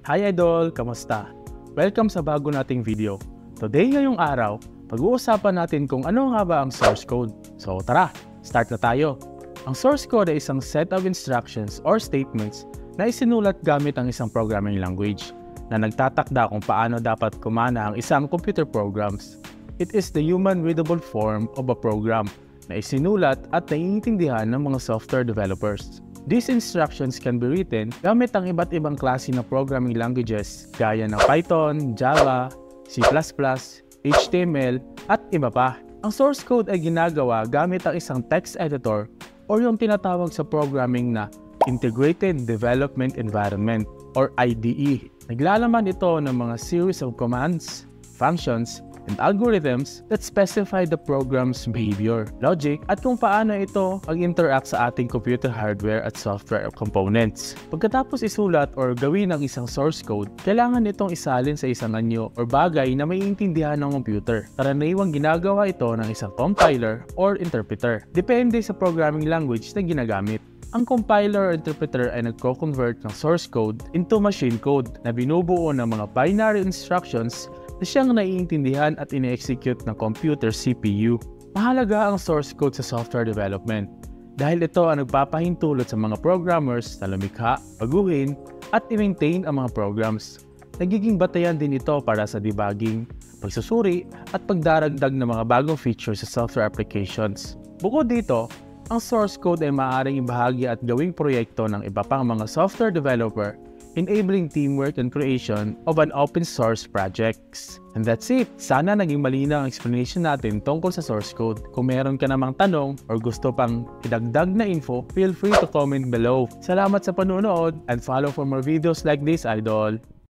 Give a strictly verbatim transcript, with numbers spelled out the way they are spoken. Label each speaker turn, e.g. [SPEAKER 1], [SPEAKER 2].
[SPEAKER 1] Hi Idol! Kamusta? Welcome sa bago nating video. Today ngayong araw, pag-uusapan natin kung ano nga ba ang source code. So tara, start na tayo! Ang source code ay isang set of instructions or statements na isinulat gamit ang isang programming language na nagtatakda kung paano dapat kumana ang isang computer programs. It is the human-readable form of a program na isinulat at naiintindihan ng mga software developers. These instructions can be written gamit ang iba't ibang klase ng programming languages gaya ng Python, Java, C plus plus, H T M L, at iba pa. Ang source code ay ginagawa gamit ang isang text editor o yung tinatawag sa programming na Integrated Development Environment or I D E. Naglalaman ito ng mga series of commands, functions, and algorithms that specify the program's behavior, logic, at kung paano ito mag-interact sa ating computer hardware at software components. Pagkatapos isulat or gawin ang isang source code, kailangan itong isalin sa isang anyo or bagay na maiintindihan ng computer. Karaniwang ginagawa ito ng isang compiler or interpreter, depende sa programming language na ginagamit. Ang compiler or interpreter ay nagko-convert ng source code into machine code na binubuo ng mga binary instructions na siyang naiintindihan at ine-execute ng computer C P U. Mahalaga ang source code sa software development dahil ito ang nagpapahintulot sa mga programmers na lumikha, baguhin, at i-maintain ang mga programs. Nagiging batayan din ito para sa debugging, pagsusuri, at pagdaragdag ng mga bagong features sa software applications. Bukod dito, ang source code ay maaaring ibahagi at gawing proyekto ng iba pang mga software developer, enabling teamwork and creation of an open source projects. And that's it! Sana naging malinaw ang explanation natin tungkol sa source code. Kung meron ka namang tanong or gusto pang idagdag na info, feel free to comment below. Salamat sa panonood and follow for more videos like this, Idol!